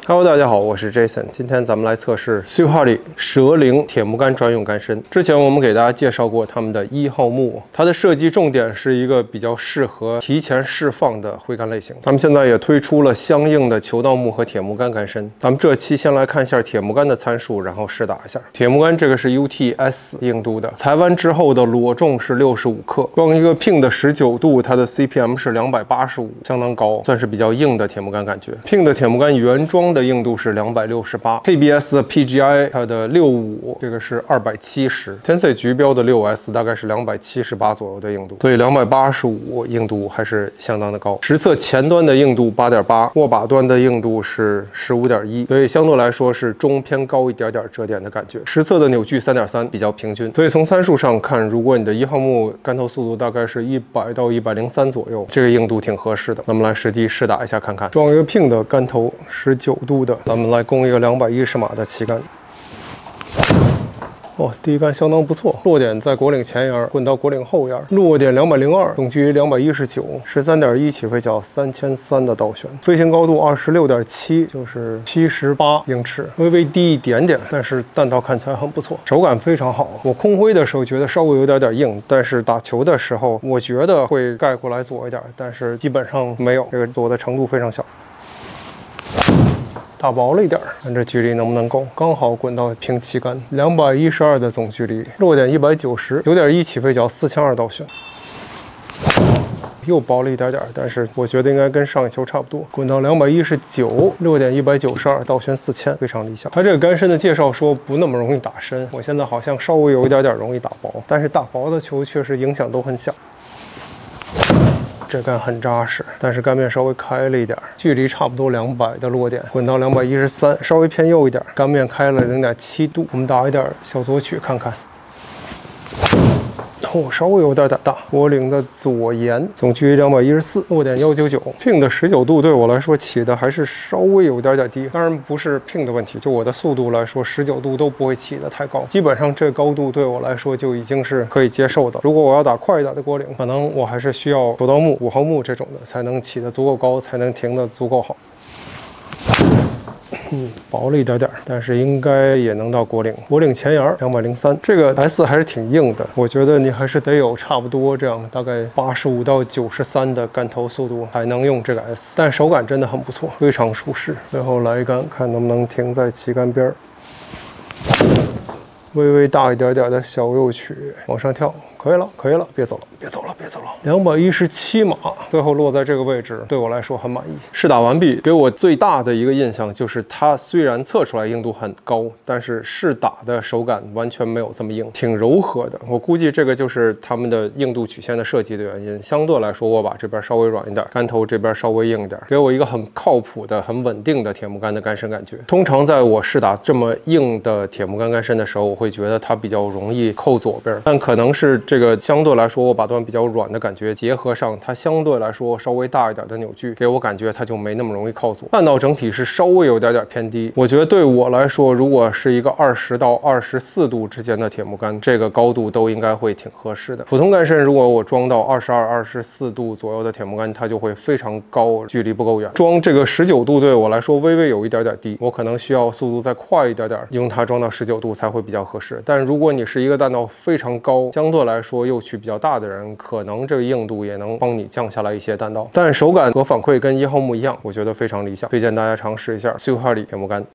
Hello， 大家好，我是 Jason。今天咱们来测试 Swift 蛇灵铁木杆专用杆身。之前我们给大家介绍过他们的1号木，它的设计重点是一个比较适合提前释放的挥杆类型。他们现在也推出了相应的球道木和铁木杆杆身。咱们这期先来看一下铁木杆的参数，然后试打一下。铁木杆这个是 UTS 硬度的，裁弯之后的裸重是65克，光一个 ping 的19度，它的 CPM 是285，相当高，算是比较硬的铁木杆感觉。ping 的铁木杆原装的硬度是268，KBS 的 PGI 它的65，这个是270 ，Tensei 局标的6S 大概是278左右的硬度，所以285硬度还是相当的高。实测前端的硬度8.8，握把端的硬度是15.1，所以相对来说是中偏高一点点折点的感觉。实测的扭矩3.3，比较平均。所以从参数上看，如果你的1号木杆头速度大概是100到103左右，这个硬度挺合适的。咱们来实际试打一下看看。装一个 ping 的杆头19度的，咱们来供一个210码的旗杆。第一杆相当不错，落点在果岭前沿，滚到果岭后沿，落点202，总距离219，13.1起飞角，3300的倒旋，飞行高度26.7，就是78英尺，微微低一点点，但是弹道看起来很不错，手感非常好。我空挥的时候觉得稍微有点硬，但是打球的时候我觉得会盖过来左一点，但是基本上没有，这个左的程度非常小。打薄了一点，看这距离能不能够，刚好滚到平旗杆，212的总距离，落点190，9.1起飞角，4200倒旋，又薄了一点点，但是我觉得应该跟上一球差不多，滚到219，落点192，倒旋4000，非常理想。它这个杆身的介绍说不那么容易打深，我现在好像稍微有一点点容易打薄，但是打薄的球确实影响都很小。这杆很扎实，但是杆面稍微开了一点，距离差不多200的落点，滚到213，稍微偏右一点，杆面开了0.7度。我们打一点小左曲看看。稍微有点大，果岭的左沿，总距离214，落点199，ping 的19度对我来说起的还是稍微有点低，当然不是 ping 的问题，就我的速度来说，19度都不会起得太高，基本上这高度对我来说就已经是可以接受的。如果我要打快一点的果岭，可能我还是需要球道木、5号木这种的，才能起得足够高，才能停得足够好。薄了一点点，但是应该也能到果岭前沿203。这个 S 还是挺硬的，我觉得你还是得有差不多这样大概85到93的杆头速度才能用这个 S， 但手感真的很不错，非常舒适。最后来一杆，看能不能停在旗杆边，微微大一点点的小右曲往上跳。可以了，别走了，217码，最后落在这个位置，对我来说很满意。试打完毕，给我最大的一个印象就是它虽然测出来硬度很高，但是试打的手感完全没有这么硬，挺柔和的。我估计这个就是他们的硬度曲线的设计的原因。相对来说，握把这边稍微软一点，杆头这边稍微硬一点，给我一个很靠谱的、很稳定的铁木杆的杆身感觉。通常在我试打这么硬的铁木杆杆身的时候，我会觉得它比较容易扣左边，但可能是这个相对来说握把端比较软的感觉，结合上它相对来说稍微大一点的扭矩，给我感觉它就没那么容易靠左。弹道整体是稍微有点偏低，我觉得对我来说，如果是一个20到24度之间的铁木杆，这个高度都应该会挺合适的。普通杆身如果我装到22、24度左右的铁木杆，它就会非常高，距离不够远。装这个19度对我来说微微有一点低，我可能需要速度再快一点，用它装到19度才会比较合适。但如果你是一个弹道非常高，相对来说右曲比较大的人，可能这个硬度也能帮你降下来一些弹道，但手感和反馈跟1号木一样，我觉得非常理想，推荐大家尝试一下Swift铁木杆。